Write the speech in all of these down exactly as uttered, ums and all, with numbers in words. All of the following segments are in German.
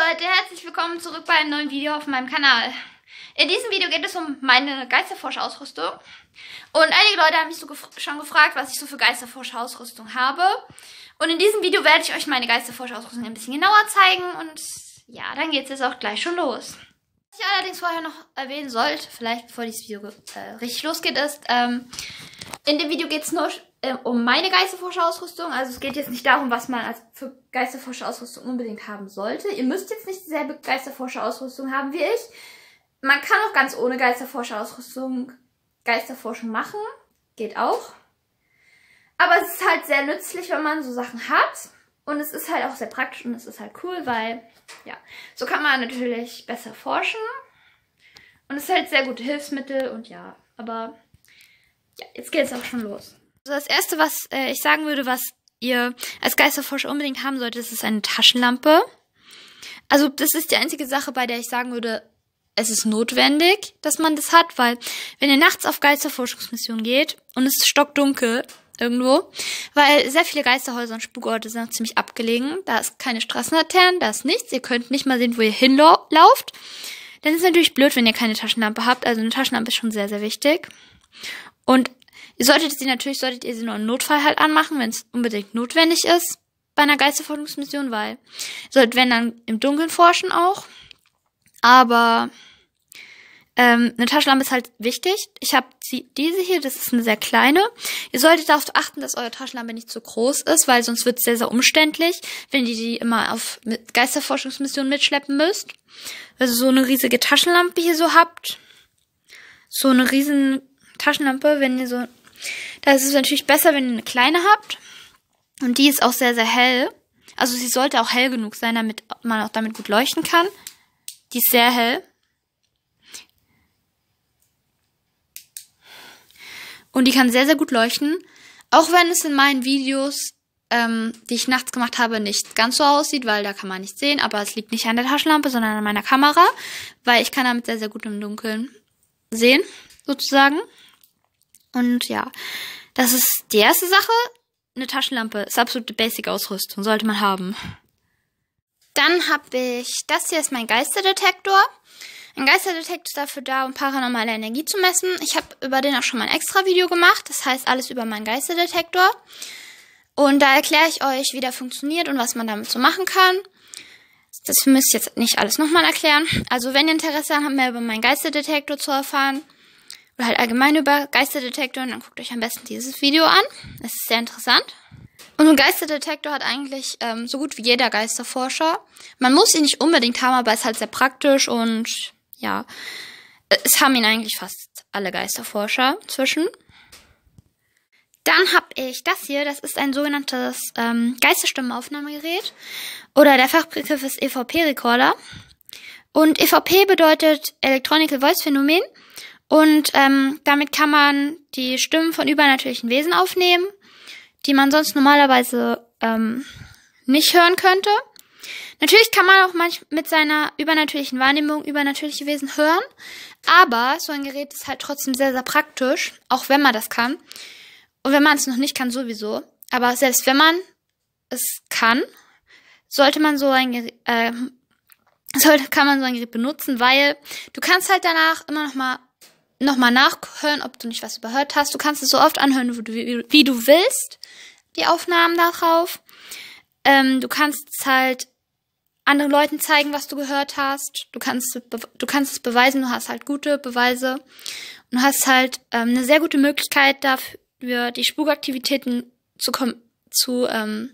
Leute, herzlich willkommen zurück bei einem neuen Video auf meinem Kanal. In diesem Video geht es um meine Geisterforscher-Ausrüstung. Und einige Leute haben mich so gef schon gefragt, was ich so für Geisterforscher-Ausrüstung habe. Und in diesem Video werde ich euch meine Geisterforscher-Ausrüstung ein bisschen genauer zeigen. Und ja, dann geht es jetzt auch gleich schon los. Was ich allerdings vorher noch erwähnen sollte, vielleicht bevor dieses Video äh, richtig losgeht, ist, ähm, in dem Video geht es nur äh, um meine Geisterforscher-Ausrüstung. Also es geht jetzt nicht darum, was man als für Geisterforscher-Ausrüstung unbedingt haben sollte. Ihr müsst jetzt nicht dieselbe Geisterforscher-Ausrüstung haben wie ich. Man kann auch ganz ohne Geisterforscher-Ausrüstung Geisterforschung machen. Geht auch. Aber es ist halt sehr nützlich, wenn man so Sachen hat. Und es ist halt auch sehr praktisch und es ist halt cool, weil, ja, so kann man natürlich besser forschen. Und es ist halt sehr gute Hilfsmittel und ja, aber ja, jetzt geht es auch schon los. Also das Erste, was äh, ich sagen würde, was ihr als Geisterforscher unbedingt haben solltet, ist eine Taschenlampe. Also das ist die einzige Sache, bei der ich sagen würde, es ist notwendig, dass man das hat, weil wenn ihr nachts auf Geisterforschungsmission geht und es ist stockdunkel irgendwo, weil sehr viele Geisterhäuser und Spukorte sind auch ziemlich abgelegen, da ist keine Straßenlaternen, da ist nichts, ihr könnt nicht mal sehen, wo ihr hinlauft, dann ist es natürlich blöd, wenn ihr keine Taschenlampe habt, also eine Taschenlampe ist schon sehr, sehr wichtig. Und ihr solltet sie natürlich, solltet ihr sie nur im Notfall halt anmachen, wenn es unbedingt notwendig ist bei einer Geisterforschungsmission, weil ihr solltet, wenn dann im Dunkeln forschen auch. Aber ähm, eine Taschenlampe ist halt wichtig. Ich habe diese hier, das ist eine sehr kleine. Ihr solltet darauf achten, dass eure Taschenlampe nicht zu groß ist, weil sonst wird es sehr, sehr umständlich, wenn ihr die immer auf Geisterforschungsmissionen mitschleppen müsst. Also so eine riesige Taschenlampe hier so habt. So eine riesen Taschenlampe, wenn ihr so... Da ist es natürlich besser, wenn ihr eine kleine habt. Und die ist auch sehr, sehr hell. Also sie sollte auch hell genug sein, damit man auch damit gut leuchten kann. Die ist sehr hell. Und die kann sehr, sehr gut leuchten. Auch wenn es in meinen Videos, ähm, die ich nachts gemacht habe, nicht ganz so aussieht, weil da kann man nicht sehen. Aber es liegt nicht an der Taschenlampe, sondern an meiner Kamera. Weil ich kann damit sehr, sehr gut im Dunkeln sehen, sozusagen. Und ja, das ist die erste Sache. Eine Taschenlampe ist absolute Basic-Ausrüstung, sollte man haben. Dann habe ich, das hier ist mein Geisterdetektor. Ein Geisterdetektor ist dafür da, um paranormale Energie zu messen. Ich habe über den auch schon mal ein extra Video gemacht. Das heißt, alles über meinen Geisterdetektor. Und da erkläre ich euch, wie der funktioniert und was man damit so machen kann. Das müsst ihr jetzt nicht alles nochmal erklären. Also wenn ihr Interesse habt, mehr über meinen Geisterdetektor zu erfahren, oder halt allgemein über Geisterdetektoren, dann guckt euch am besten dieses Video an. Es ist sehr interessant. Und ein Geisterdetektor hat eigentlich ähm, so gut wie jeder Geisterforscher. Man muss ihn nicht unbedingt haben, aber es ist halt sehr praktisch und ja, es haben ihn eigentlich fast alle Geisterforscher zwischen. Dann habe ich das hier, das ist ein sogenanntes ähm, Geisterstimmenaufnahmegerät oder der Fachbegriff ist E V P-Recorder. Und E V P bedeutet Electronic Voice Phänomen und ähm, damit kann man die Stimmen von übernatürlichen Wesen aufnehmen, die man sonst normalerweise ähm, nicht hören könnte. Natürlich kann man auch manchmal mit seiner übernatürlichen Wahrnehmung übernatürliche Wesen hören, aber so ein Gerät ist halt trotzdem sehr, sehr praktisch, auch wenn man das kann. Und wenn man es noch nicht kann, sowieso. Aber selbst wenn man es kann, sollte man so ein Gerät, äh, sollte, kann man so ein Gerät benutzen, weil du kannst halt danach immer noch mal nochmal nachhören, ob du nicht was überhört hast. Du kannst es so oft anhören, wie du, wie, wie du willst, die Aufnahmen darauf. Ähm, du kannst es halt anderen Leuten zeigen, was du gehört hast. Du kannst, du kannst es beweisen, du hast halt gute Beweise. Und du hast halt ähm, eine sehr gute Möglichkeit dafür, die Spukaktivitäten zu, zu, ähm,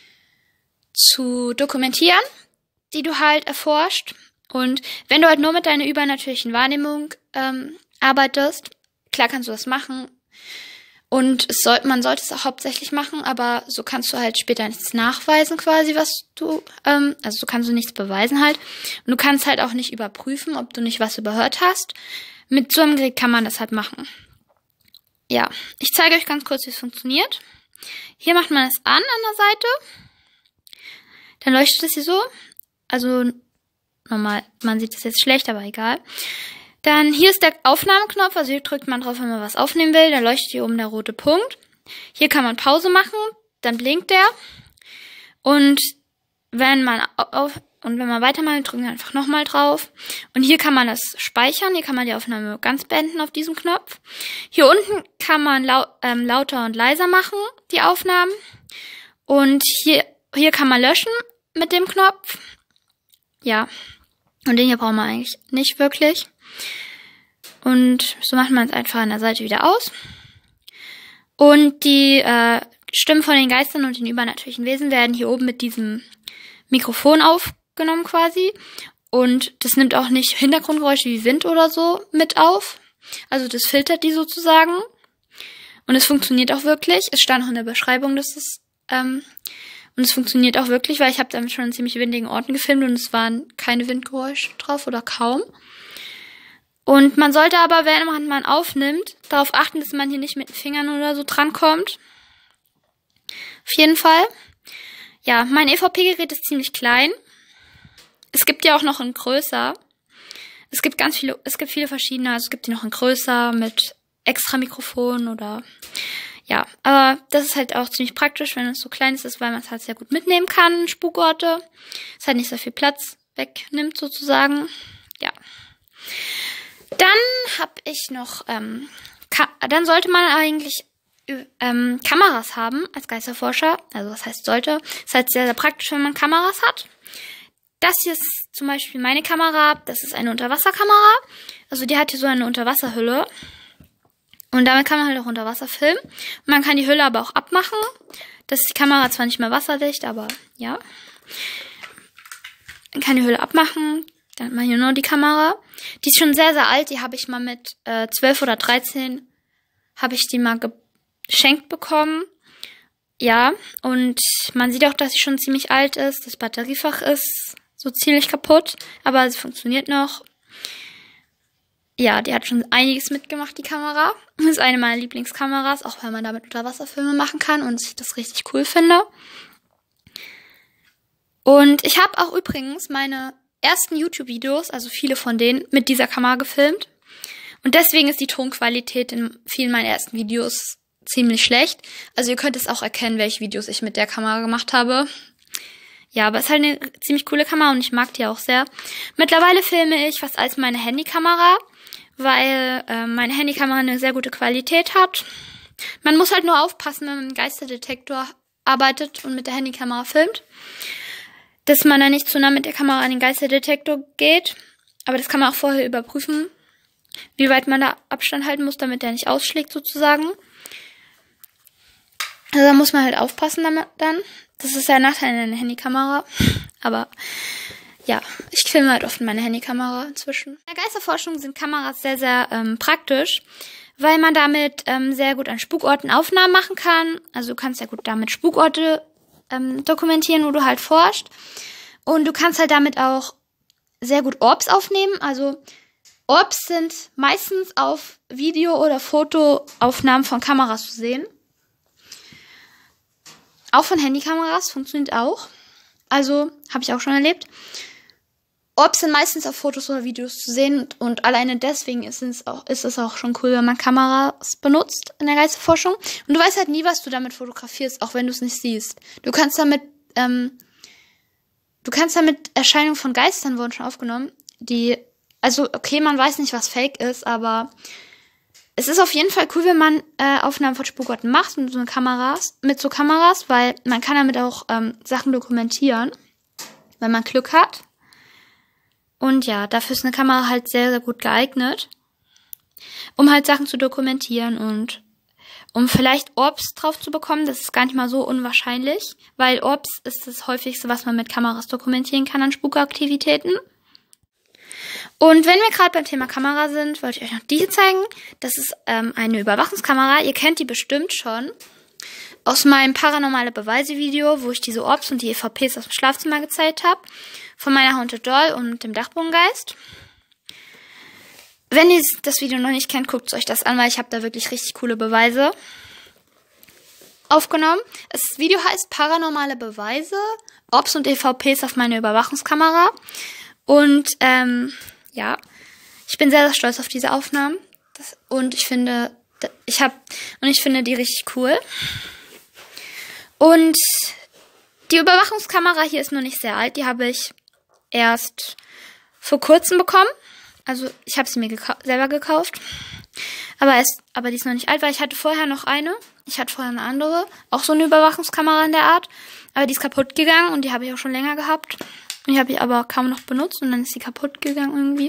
zu dokumentieren, die du halt erforscht. Und wenn du halt nur mit deiner übernatürlichen Wahrnehmung ähm, arbeitest, klar kannst du das machen und es soll, man sollte es auch hauptsächlich machen, aber so kannst du halt später nichts nachweisen quasi, was du, ähm, also so kannst du nichts beweisen halt und du kannst halt auch nicht überprüfen, ob du nicht was überhört hast. Mit so einem Gerät kann man das halt machen. Ja, ich zeige euch ganz kurz, wie es funktioniert. Hier macht man es an an der Seite, dann leuchtet es hier so, also normal, man sieht es jetzt schlecht, aber egal. Dann hier ist der Aufnahmeknopf, also hier drückt man drauf, wenn man was aufnehmen will. Dann leuchtet hier oben der rote Punkt. Hier kann man Pause machen, dann blinkt der. Und wenn man auf, Und wenn man weitermacht, drücken wir einfach nochmal drauf. Und hier kann man das speichern. Hier kann man die Aufnahme ganz beenden auf diesem Knopf. Hier unten kann man lau ähm, lauter und leiser machen, die Aufnahmen. Und hier, hier kann man löschen mit dem Knopf. Ja. Und den hier brauchen wir eigentlich nicht wirklich. Und so macht man es einfach an der Seite wieder aus. Und die äh, Stimmen von den Geistern und den übernatürlichen Wesen werden hier oben mit diesem Mikrofon aufgenommen quasi. Und das nimmt auch nicht Hintergrundgeräusche wie Wind oder so mit auf. Also das filtert die sozusagen. Und es funktioniert auch wirklich. Es stand auch in der Beschreibung, dass es ähm, und es funktioniert auch wirklich, weil ich habe damit schon an ziemlich windigen Orten gefilmt und es waren keine Windgeräusche drauf oder kaum. Und man sollte aber, während man aufnimmt, darauf achten, dass man hier nicht mit den Fingern oder so drankommt. Auf jeden Fall. Ja, mein E V P-Gerät ist ziemlich klein. Es gibt ja auch noch ein größer. Es gibt ganz viele, es gibt viele verschiedene. Also es gibt die noch in größer mit extra Mikrofon oder ja. Aber das ist halt auch ziemlich praktisch, wenn es so klein ist, weil man es halt sehr gut mitnehmen kann. Spukorte. Es halt nicht sehr viel Platz wegnimmt sozusagen. Ja. Dann habe ich noch, ähm, dann sollte man eigentlich ähm, Kameras haben als Geisterforscher. Also was heißt sollte? Ist halt sehr, sehr praktisch, wenn man Kameras hat. Das hier ist zum Beispiel meine Kamera. Das ist eine Unterwasserkamera. Also die hat hier so eine Unterwasserhülle. Und damit kann man halt auch unter Wasser filmen. Man kann die Hülle aber auch abmachen. Das ist die Kamera zwar nicht mehr wasserdicht, aber ja. Man kann die Hülle abmachen. Dann hat man hier nur die Kamera. Die ist schon sehr, sehr alt. Die habe ich mal mit äh, zwölf oder dreizehn habe ich die mal geschenkt bekommen. Ja, und man sieht auch, dass sie schon ziemlich alt ist. Das Batteriefach ist so ziemlich kaputt, aber sie funktioniert noch. Ja, die hat schon einiges mitgemacht, die Kamera. Das ist eine meiner Lieblingskameras, auch weil man damit Unterwasserfilme machen kann und ich das richtig cool finde. Und ich habe auch übrigens meine ersten YouTube-Videos, also viele von denen, mit dieser Kamera gefilmt. Und deswegen ist die Tonqualität in vielen meiner ersten Videos ziemlich schlecht. Also ihr könnt es auch erkennen, welche Videos ich mit der Kamera gemacht habe. Ja, aber es ist halt eine ziemlich coole Kamera und ich mag die auch sehr. Mittlerweile filme ich fast als meine Handykamera, weil äh, meine Handykamera eine sehr gute Qualität hat. Man muss halt nur aufpassen, wenn man mit dem Geisterdetektor arbeitet und mit der Handykamera filmt, dass man da nicht zu nah mit der Kamera an den Geisterdetektor geht. Aber das kann man auch vorher überprüfen, wie weit man da Abstand halten muss, damit der nicht ausschlägt sozusagen. Also da muss man halt aufpassen damit dann. Das ist ja ein Nachteil in einer Handykamera. Aber ja, ich filme halt oft in meiner Handykamera inzwischen. In der Geisterforschung sind Kameras sehr, sehr ähm, praktisch, weil man damit ähm, sehr gut an Spukorten Aufnahmen machen kann. Also du kannst ja gut damit Spukorte ähm, dokumentieren, wo du halt forscht. Und du kannst halt damit auch sehr gut Orbs aufnehmen. Also Orbs sind meistens auf Video- oder Fotoaufnahmen von Kameras zu sehen. Auch von Handykameras, funktioniert auch. Also, habe ich auch schon erlebt. Orbs sind meistens auf Fotos oder Videos zu sehen und alleine deswegen ist es auch, ist es auch schon cool, wenn man Kameras benutzt in der Geisterforschung. Und du weißt halt nie, was du damit fotografierst, auch wenn du es nicht siehst. Du kannst damit, ähm, du kannst damit Erscheinungen von Geistern wurden schon aufgenommen, die, also okay, man weiß nicht, was Fake ist, aber es ist auf jeden Fall cool, wenn man äh, Aufnahmen von Spukorten macht mit so Kameras, mit so Kameras, weil man kann damit auch ähm, Sachen dokumentieren, wenn man Glück hat. Und ja, dafür ist eine Kamera halt sehr, sehr gut geeignet, um halt Sachen zu dokumentieren und um vielleicht Orbs drauf zu bekommen. Das ist gar nicht mal so unwahrscheinlich, weil Orbs ist das häufigste, was man mit Kameras dokumentieren kann an Spukaktivitäten. Und wenn wir gerade beim Thema Kamera sind, wollte ich euch noch die hier zeigen. Das ist ähm, eine Überwachungskamera. Ihr kennt die bestimmt schon aus meinem paranormale Beweise-Video, wo ich diese Orbs und die E V Ps aus dem Schlafzimmer gezeigt habe. Von meiner Haunted Doll und dem Dachbodengeist. Wenn ihr das Video noch nicht kennt, guckt euch das an, weil ich habe da wirklich richtig coole Beweise aufgenommen. Das Video heißt Paranormale Beweise, Orbs und E V Ps auf meine Überwachungskamera. Und ähm, ja, ich bin sehr, sehr stolz auf diese Aufnahmen. Das, und ich finde, ich habe und ich finde die richtig cool. Und die Überwachungskamera hier ist noch nicht sehr alt. Die habe ich erst vor kurzem bekommen. Also ich habe sie mir gekau- selber gekauft. Aber, es, aber die ist noch nicht alt, weil ich hatte vorher noch eine. Ich hatte vorher eine andere. Auch so eine Überwachungskamera in der Art. Aber die ist kaputt gegangen und die habe ich auch schon länger gehabt. Und die habe ich aber kaum noch benutzt und dann ist sie kaputt gegangen irgendwie.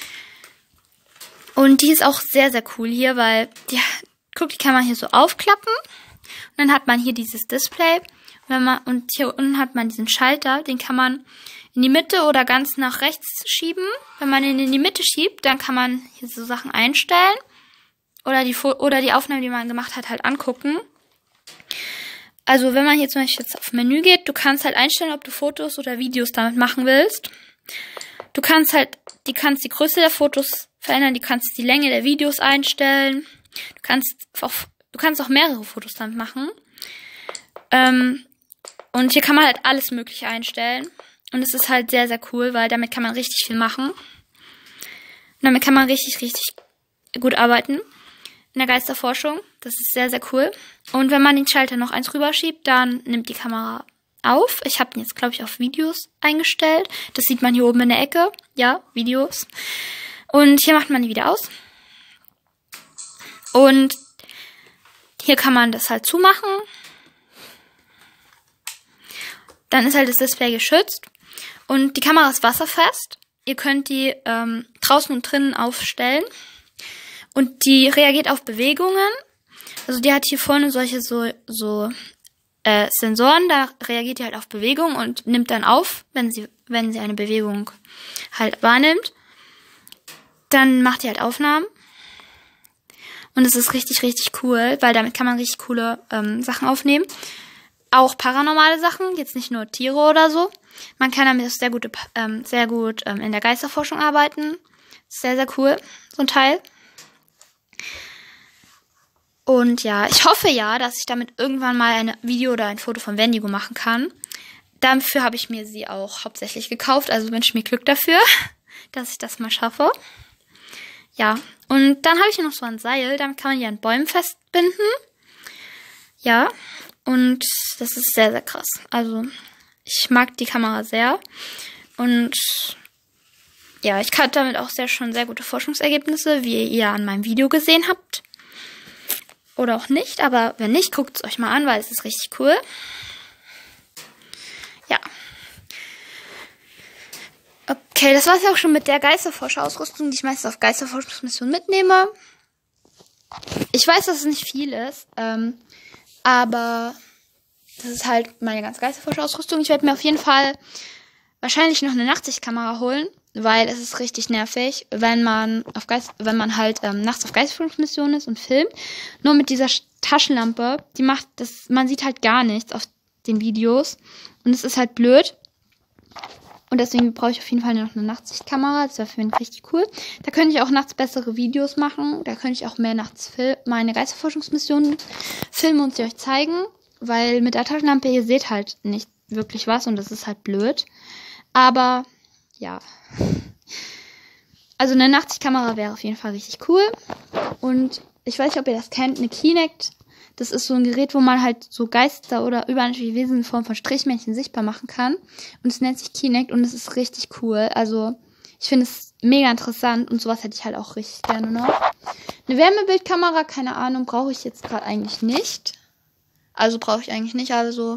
Und die ist auch sehr, sehr cool hier, weil die, guck, die kann man hier so aufklappen. Und dann hat man hier dieses Display. Und, wenn man, und hier unten hat man diesen Schalter, den kann man in die Mitte oder ganz nach rechts schieben. Wenn man ihn in die Mitte schiebt, dann kann man hier so Sachen einstellen. Oder die, oder die Aufnahme, die man gemacht hat, halt angucken. Also wenn man hier zum Beispiel jetzt auf Menü geht, du kannst halt einstellen, ob du Fotos oder Videos damit machen willst. Du kannst halt, die kannst die Größe der Fotos verändern, die kannst die Länge der Videos einstellen. Du kannst auch, du kannst auch mehrere Fotos damit machen. Ähm, und hier kann man halt alles Mögliche einstellen. Und es ist halt sehr, sehr cool, weil damit kann man richtig viel machen. Und damit kann man richtig, richtig gut arbeiten in der Geisterforschung. Das ist sehr, sehr cool. Und wenn man den Schalter noch eins rüberschiebt, dann nimmt die Kamera auf. Ich habe ihn jetzt, glaube ich, auf Videos eingestellt. Das sieht man hier oben in der Ecke. Ja, Videos. Und hier macht man die wieder aus. Und hier kann man das halt zumachen. Dann ist halt das Display geschützt. Und die Kamera ist wasserfest. Ihr könnt die ähm, draußen und drinnen aufstellen. Und die reagiert auf Bewegungen. Also die hat hier vorne solche so so äh, Sensoren, da reagiert die halt auf Bewegung und nimmt dann auf, wenn sie wenn sie eine Bewegung halt wahrnimmt. Dann macht die halt Aufnahmen. Und es ist richtig, richtig cool, weil damit kann man richtig coole ähm, Sachen aufnehmen. Auch paranormale Sachen, jetzt nicht nur Tiere oder so. Man kann damit sehr, gute, ähm, sehr gut ähm, in der Geisterforschung arbeiten. Sehr, sehr cool, so ein Teil. Und ja, ich hoffe ja, dass ich damit irgendwann mal ein Video oder ein Foto von Wendigo machen kann. Dafür habe ich mir sie auch hauptsächlich gekauft. Also wünsche mir Glück dafür, dass ich das mal schaffe. Ja, und dann habe ich hier noch so ein Seil. Damit kann man die an Bäumen festbinden. Ja, und das ist sehr, sehr krass. Also ich mag die Kamera sehr. Und ja, ich hatte damit auch sehr schon sehr gute Forschungsergebnisse, wie ihr an meinem Video gesehen habt. Oder auch nicht, aber wenn nicht, guckt es euch mal an, weil es ist richtig cool. Ja. Okay, das war's ja auch schon mit der Geisterforscher-Ausrüstung, die ich meistens auf Geisterforschungsmissionen mitnehme. Ich weiß, dass es nicht viel ist, ähm, aber das ist halt meine ganze Geisterforscher-Ausrüstung. Ich werde mir auf jeden Fall wahrscheinlich noch eine Nachtsichtkamera holen, weil es ist richtig nervig, wenn man auf Geist, wenn man halt ähm, nachts auf Geisterforschungsmissionen ist und filmt. Nur mit dieser Taschenlampe, die macht das, man sieht halt gar nichts auf den Videos und es ist halt blöd. Und deswegen brauche ich auf jeden Fall noch eine Nachtsichtkamera. Das wäre für mich richtig cool. Da könnte ich auch nachts bessere Videos machen. Da könnte ich auch mehr nachts fil- meine Geisterforschungsmissionen filmen und sie euch zeigen. Weil mit der Taschenlampe, ihr seht halt nicht wirklich was und das ist halt blöd. Aber, ja. Also eine Nachtsichtkamera wäre auf jeden Fall richtig cool. Und ich weiß nicht, ob ihr das kennt, eine Kinect. Das ist so ein Gerät, wo man halt so Geister oder übernatürliche Wesen in Form von Strichmännchen sichtbar machen kann. Und es nennt sich Kinect und es ist richtig cool. Also ich finde es mega interessant und sowas hätte ich halt auch richtig gerne noch. Eine Wärmebildkamera, keine Ahnung, brauche ich jetzt gerade eigentlich nicht. Also brauche ich eigentlich nicht, also.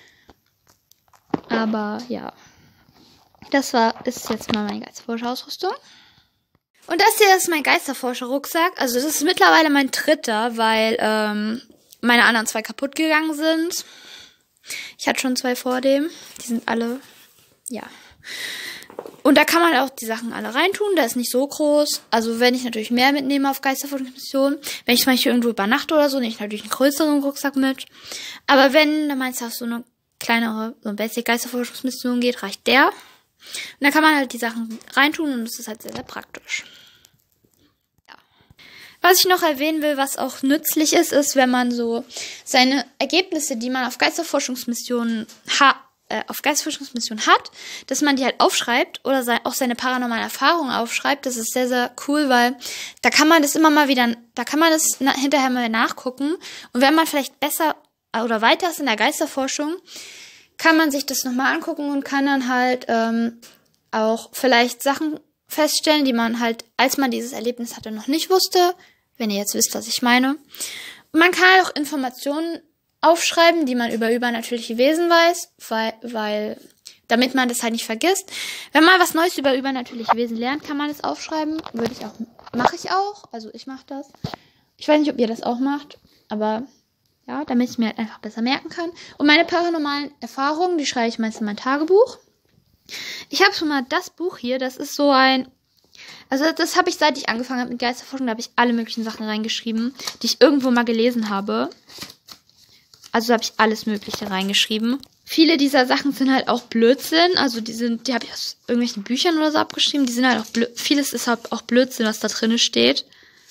Aber ja. Das war, ist jetzt mal meine Geisterforscher-Ausrüstung. Und das hier ist mein Geisterforscher-Rucksack. Also das ist mittlerweile mein dritter, weil ähm, meine anderen zwei kaputt gegangen sind. Ich hatte schon zwei vor dem. Die sind alle, ja. Und da kann man auch die Sachen alle reintun. Der ist nicht so groß. Also wenn ich natürlich mehr mitnehme auf Geisterforschungsmissionen, wenn ich zum Beispiel irgendwo übernachte oder so, nehme ich natürlich einen größeren Rucksack mit. Aber wenn, dann meinst du, auf so eine kleinere, so eine Basic-Geisterforschungsmission geht, reicht der. Und da kann man halt die Sachen reintun und es ist halt sehr, sehr praktisch. Ja. Was ich noch erwähnen will, was auch nützlich ist, ist, wenn man so seine Ergebnisse, die man auf Geisterforschungsmissionen hat, äh, auf Geisterforschungsmissionen hat, dass man die halt aufschreibt oder sein, auch seine paranormalen Erfahrungen aufschreibt. Das ist sehr, sehr cool, weil da kann man das immer mal wieder, da kann man das na, hinterher mal nachgucken. Und wenn man vielleicht besser oder weiter ist in der Geisterforschung, kann man sich das nochmal angucken und kann dann halt ähm, auch vielleicht Sachen feststellen, die man halt, als man dieses Erlebnis hatte, noch nicht wusste, wenn ihr jetzt wisst, was ich meine. Man kann halt auch Informationen aufschreiben, die man über übernatürliche Wesen weiß, weil, weil, damit man das halt nicht vergisst. Wenn man was Neues über übernatürliche Wesen lernt, kann man das aufschreiben. Würde ich auch, mache ich auch. Also ich mache das. Ich weiß nicht, ob ihr das auch macht, aber ja, damit ich mir halt einfach besser merken kann. Und meine paranormalen Erfahrungen, die schreibe ich meist in mein Tagebuch. Ich habe schon mal das Buch hier, das ist so ein, also das habe ich, seit ich angefangen habe mit Geisterforschung, da habe ich alle möglichen Sachen reingeschrieben, die ich irgendwo mal gelesen habe. Also da habe ich alles Mögliche reingeschrieben. Viele dieser Sachen sind halt auch Blödsinn, also die sind, die habe ich aus irgendwelchen Büchern oder so abgeschrieben, die sind halt auch, Blö- vieles ist halt auch Blödsinn, was da drin steht.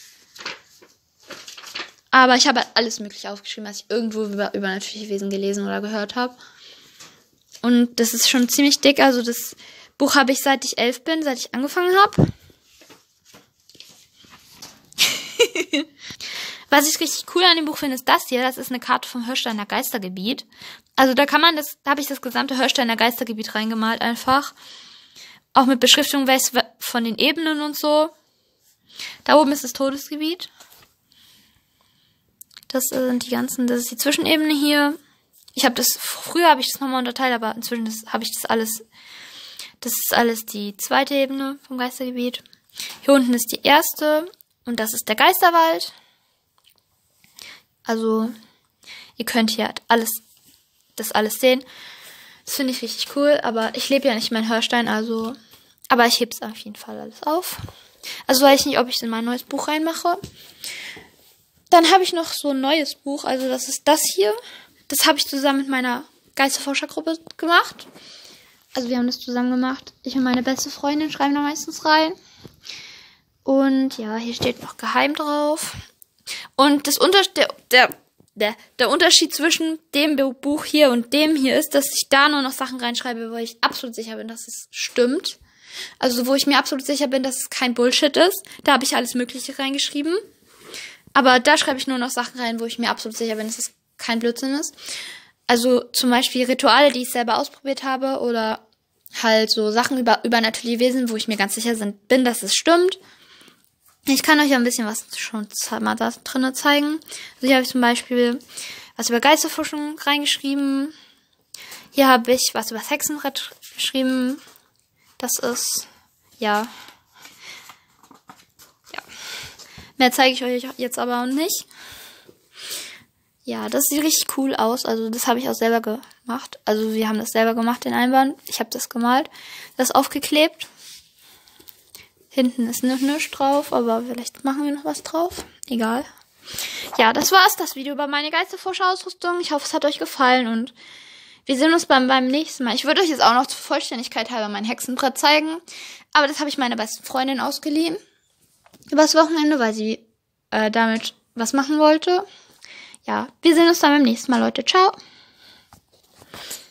Aber ich habe halt alles Mögliche aufgeschrieben, was ich irgendwo über übernatürliche Wesen gelesen oder gehört habe. Und das ist schon ziemlich dick. Also das Buch habe ich, seit ich elf bin, seit ich angefangen habe. Was ich richtig cool an dem Buch finde, ist das hier. Das ist eine Karte vom Hörsteiner Geistergebiet. Also da kann man das, da habe ich das gesamte Hörsteiner Geistergebiet reingemalt einfach. Auch mit Beschriftung von den Ebenen und so. Da oben ist das Todesgebiet. Das sind die ganzen, das ist die Zwischenebene hier. Ich habe das, früher habe ich das nochmal unterteilt, aber inzwischen habe ich das alles, das ist alles die zweite Ebene vom Geistergebiet. Hier unten ist die erste und das ist der Geisterwald. Also, ihr könnt hier halt alles, das alles sehen. Das finde ich richtig cool, aber ich lebe ja nicht mehr in Hörstein, also, aber ich hebe es auf jeden Fall alles auf. Also weiß ich nicht, ob ich es in mein neues Buch reinmache. Dann habe ich noch so ein neues Buch, also das ist das hier. Das habe ich zusammen mit meiner Geisterforschergruppe gemacht. Also wir haben das zusammen gemacht. Ich und meine beste Freundin schreiben da meistens rein. Und ja, hier steht noch geheim drauf. Und das Unter der, der, der, der Unterschied zwischen dem Buch hier und dem hier ist, dass ich da nur noch Sachen reinschreibe, wo ich absolut sicher bin, dass es stimmt. Also wo ich mir absolut sicher bin, dass es kein Bullshit ist. Da habe ich alles Mögliche reingeschrieben. Aber da schreibe ich nur noch Sachen rein, wo ich mir absolut sicher bin, dass es kein Blödsinn ist. Also zum Beispiel Rituale, die ich selber ausprobiert habe, oder halt so Sachen über übernatürliche Wesen, wo ich mir ganz sicher bin, dass es stimmt. Ich kann euch ja ein bisschen was schon mal da drin zeigen. Also hier habe ich zum Beispiel was über Geisterforschung reingeschrieben. Hier habe ich was über das Hexenbrett geschrieben. Das ist, ja... Mehr zeige ich euch jetzt aber nicht. Ja, das sieht richtig cool aus. Also das habe ich auch selber gemacht. Also wir haben das selber gemacht, den Einband. Ich habe das gemalt. Das ist aufgeklebt. Hinten ist nichts drauf, aber vielleicht machen wir noch was drauf. Egal. Ja, das war's, das Video über meine Geisterforscherausrüstung. Ich hoffe, es hat euch gefallen und wir sehen uns beim, beim nächsten Mal. Ich würde euch jetzt auch noch zur Vollständigkeit halber mein Hexenbrett zeigen. Aber das habe ich meiner besten Freundin ausgeliehen. Übers Wochenende, weil sie äh, damit was machen wollte. Ja, wir sehen uns dann beim nächsten Mal, Leute. Ciao.